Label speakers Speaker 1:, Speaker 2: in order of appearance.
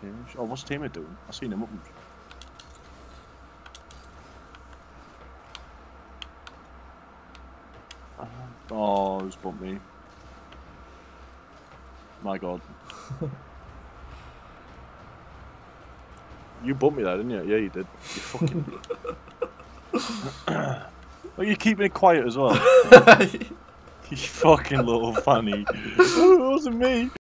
Speaker 1: Oh, what's teammate doing? I seen him up. Oh, who's bumped me? My God. You bumped me there, didn't you? Yeah, you did. You fucking. Well, you're keeping it quiet as well. You fucking little fanny. It wasn't me.